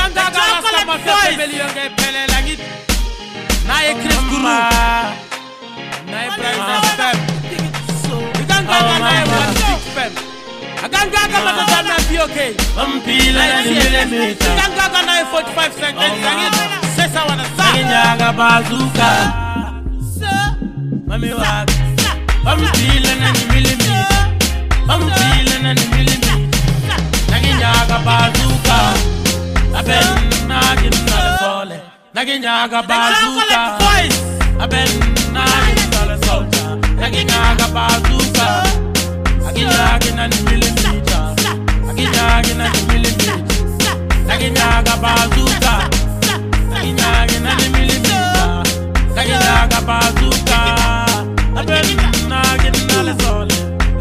Bazookah, mami wag, I'm feeling any millimeter. I'm feeling any millimeter. Naginyaga Bazookah, I been nagging all the sole. Naginyaga Bazookah, I been nagging all the soldier. Naginyaga Bazookah, naginyaga any millimeter. Naginyaga any millimeter. Naginyaga Bazookah, naginyaga any millimeter. Naginyaga Bazookah, I been nagging all the sole.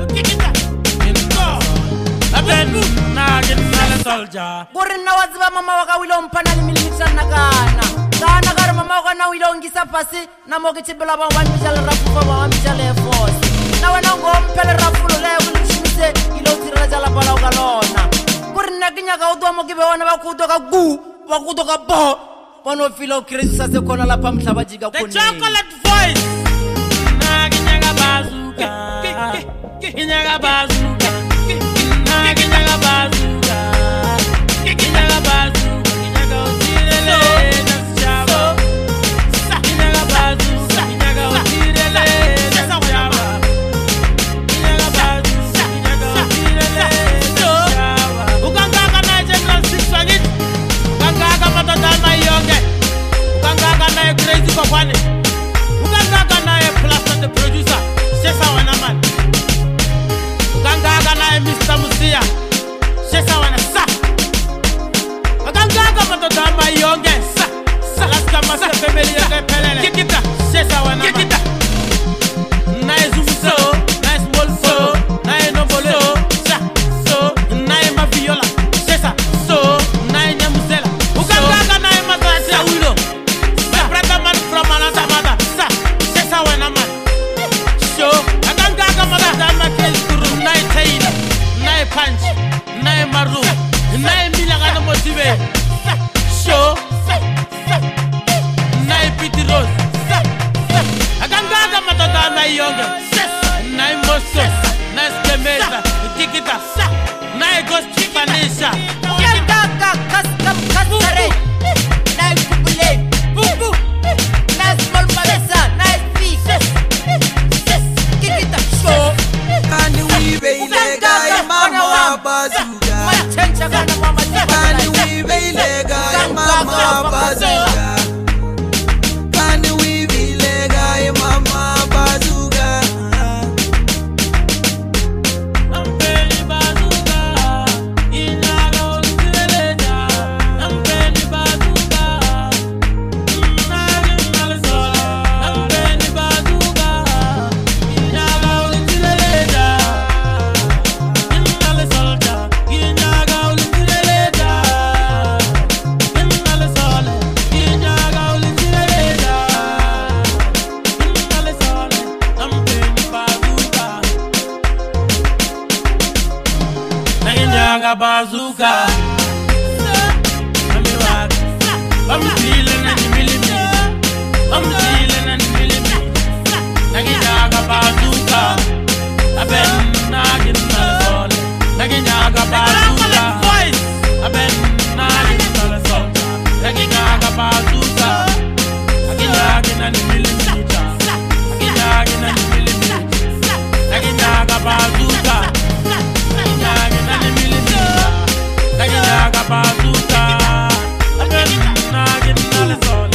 I been nagging all the soldier. Borina waziba mama waka wilompana limilimixa nakana. Kana kari mama waka na wilongisa pasi na mokitibela ba wanjala rafufa ba wanjala force. Na wena ngompele rafulo le kulishimise ilotira jala bala ukalona. Borina kinyaga udwa mokibe wana bakutoka gu, bakutoka bo. Wano filo Christ ase kona la pamhlaba jiga koni. The chocolate voice. Naginyaga Bazookah. Kinyaga Bazookah. Naginyaga Bazookah. Kinyaga Bazookah. Kinyaga Otirele. Nasjaba. Kinyaga Bazookah. Kinyaga Otirele. Nasjaba. Kinyaga Bazookah. Kinyaga Otirele. Nasjaba. Ukangaka na General 6 wangit. Ukangaka matadama yonge. Ukangaka na crazy kokwane. Ukangaka na plus on the producer. Shesa wanaman. Ukangaka na Mr. Musia. Shesa wana sa. Ukangaka matadama yonge. Sa. Laska masa family yonge pelele. Kikita. Shesa wanaman. Kikita. Nae zumuso. Nae small so. Nae nobolo. Sa. So. Nae mafiola. Shesa. So. Nae nyamusela. Ukangaka nae mazasa ulo. My brother man from another mother. Sa. Shesa wanaman. Show. Ukangaka matadama kelkuru. Nae taila. Nae punch. Nae maru. Nae milagana motive. Show. Nae piti rose. Ukangaka matadama yonge. Nae moso. Nae skemeza. Kikita. Nae ghost panisha. Yandaka custom custare. Nice kubule. Bubu. Nice small malesa. Nice feet. Kikita show. Can we be lega mama Bazookah? Machencha kana mama Can we be lega mama Bazookah? Can we be lega mama Bazookah? I'm very Bazookah. Inyaga Otirele. I'm very Bazookah. Nagging all the sole. I'm very Bazookah. Inyaga Otirele. All the soldier. Inyaga Otirele. All the sole. Inyaga Otirele. All the sole. I'm very Bazookah. Naginyaga Bazookah. Mami wag. I'm feeling any millimeter. I'm feeling any millimeter. Naginyaga Bazookah. I been nagging all the sole. Naginyaga Bazookah. I been nagging all the sole. Naginyaga Bazookah. Naginyaga any millimeter. Naginyaga any millimeter. Naginyaga Bazookah. Naginyaga any millimeter. Naginyaga Bazookah. I been nagging all the sole.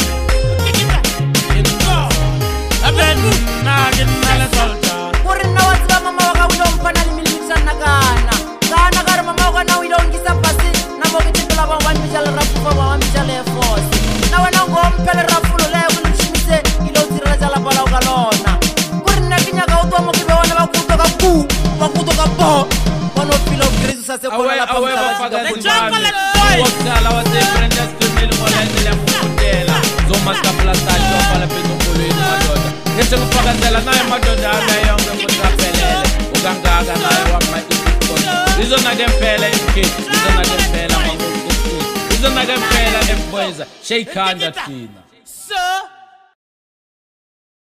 I been nagging all the soldier. Borina waziba mama waka wilompana limilimixa nakana. Kana kari mama waka na wilongisa pasi na mokitibela ba wanjala rafufa ba wanjala force. Na wena ngompele rafulo le kulishimise ilotira jala bala ukalona. Borina kinyaga udwa mokibe wana bakutoka gu, bakutoka bo. Wano filo Christ ase kona la pamhlaba. The chocolate voice. Wakala wase Brendas kumile molendele mfutela. Zoma kapla sajo pala peto kule madoda. Nese kufakazela naye madoda agayonge mutapelele. Ugangaga naye wama ikukoni. Izo na dempele ikiti. Izo na dempele mangu kuku. Izo na dempele boys, shake hand at Tina. So